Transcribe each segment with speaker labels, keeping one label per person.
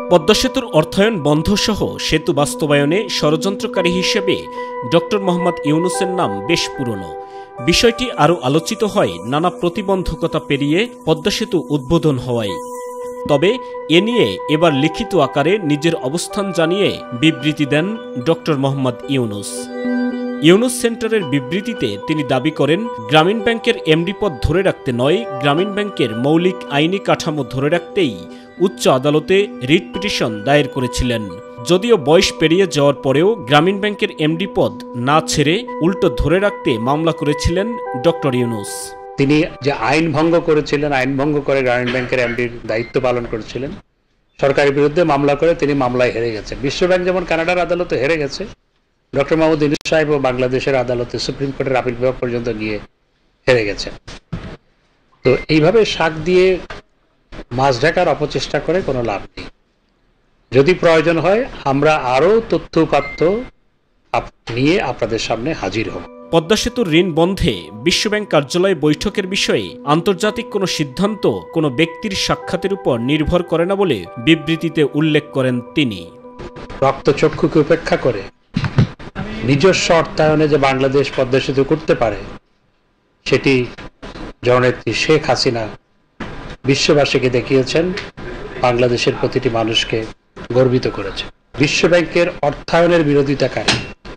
Speaker 1: পদ্মা সেতুর অর্থায়ন বন্ধ সহ সেতু বাস্তবায়নে ষড়যন্ত্রকারী হিসেবে ডক্টর মোহাম্মদ ইউনুসের নাম বেশ পুরনো। বিষয়টি আরও আলোচিত হয় নানা প্রতিবন্ধকতা পেরিয়ে পদ্মা সেতু উদ্বোধন হওয়ায়। তবে এ নিয়ে এবার লিখিত আকারে নিজের অবস্থান জানিয়ে বিবৃতি দেন ডক্টর মোহাম্মদ ইউনুস। ইউনুস সেন্টারের বিবৃতিতে তিনি দাবি করেন, গ্রামীণ ব্যাংকের এমডি পদ ধরে রাখতে নয়, গ্রামীণ ব্যাংকের মৌলিক আইনি কাঠামো ধরে রাখতেই উচ্চ আদালতে রিট পিটিশন দায়ের করেছিলেন। যদিও বয়স পেরিয়ে যাওয়ার পরেও গ্রামীণ ব্যাংকের এমডি পদ না ছেড়ে উল্টো ধরে রাখতে মামলা করেছিলেন ডক্টর ইউনুস।
Speaker 2: তিনি যে আইন ভঙ্গ করেছিলেন, আইন ভঙ্গ করে গ্রামীণ ব্যাংকের এমডির দায়িত্ব পালন করেছিলেন, সরকারের বিরুদ্ধে মামলা করে তিনি মামলায় হেরে গেছেন। বিশ্বব্যাংক যেমন কানাডার আদালতে হেরে গেছে, ডক্টর মোহাম্মদ ইউনুস সাহেব ও বাংলাদেশের আদালতে সুপ্রিম কোর্টের আপিল বিভাগ পর্যন্ত গিয়ে হেরে গেছেন। তো এইভাবে শাক দিয়ে মাছ ঢাকার অপচেষ্টা করে কোনো লাভ নেই। যদি প্রয়োজন হয় আমরা আরও তথ্য উপাত্ত নিয়ে আপনাদের সামনে হাজির হব।
Speaker 1: পদ্মা সেতুর ঋণ বন্ধে বিশ্বব্যাংক কার্যালয় বৈঠকের বিষয়ে আন্তর্জাতিক কোনো সিদ্ধান্ত কোনো ব্যক্তির সাক্ষাতের উপর নির্ভর করে না বলে বিবৃতিতে উল্লেখ করেন তিনি।
Speaker 2: রক্তচক্ষুকে উপেক্ষা করে নিজস্ব অর্থায়নে যে বাংলাদেশ পদ্মা সেতু করতে পারে, সেটি জননেত্রী শেখ হাসিনা বিশ্ববাসীকে দেখিয়েছেন, বাংলাদেশের প্রতিটি মানুষকে গর্বিত করেছে। বিশ্বব্যাংকের অর্থায়নের বিরোধিতাকারী,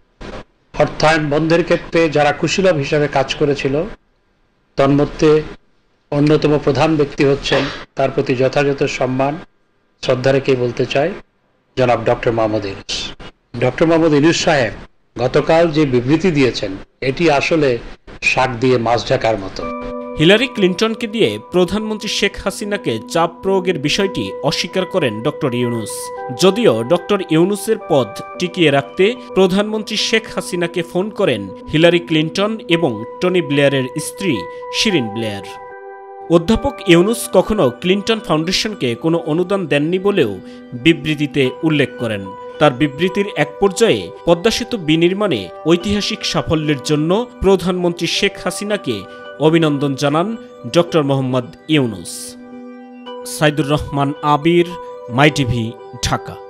Speaker 2: অর্থায়ন বন্ধের ক্ষেত্রে যারা কুশীলব হিসাবে কাজ করেছিল, তন্মধ্যে অন্যতম প্রধান ব্যক্তি হচ্ছেন, তার প্রতি যথাযথ সম্মান শ্রদ্ধা রেখে বলতে চাই, জনাব ডক্টর মোহাম্মদ ইউনুস। ডক্টর মোহাম্মদ ইউনুস সাহেব গতকাল যে বিবৃতি দিয়েছেন, এটি আসলে শাক দিয়ে মাছ ঢাকার মতো।
Speaker 1: হিলারি ক্লিন্টনকে দিয়ে প্রধানমন্ত্রী শেখ হাসিনাকে চাপ প্রয়োগের বিষয়টি অস্বীকার করেন ডক্টর ইউনুস। যদিও ডক্টর ইউনুসের পদ টিকিয়ে রাখতে প্রধানমন্ত্রী শেখ হাসিনাকে ফোন করেন হিলারি ক্লিন্টন এবং টনি ব্লেয়ারের স্ত্রী শিরিন ব্লেয়ার। অধ্যাপক ইউনুস কখনো ক্লিন্টন ফাউন্ডেশনকে কোনো অনুদান দেননি বলেও বিবৃতিতে উল্লেখ করেন। তার বিবৃতির এক পর্যায়ে পদ্মা সেতু বিনির্মাণে ঐতিহাসিক সাফল্যের জন্য প্রধানমন্ত্রী শেখ হাসিনাকে অভিনন্দন জানান ডক্টর মোহাম্মদ ইউনুস। সাইদুর রহমান আবির, মাইটিভি, ঢাকা।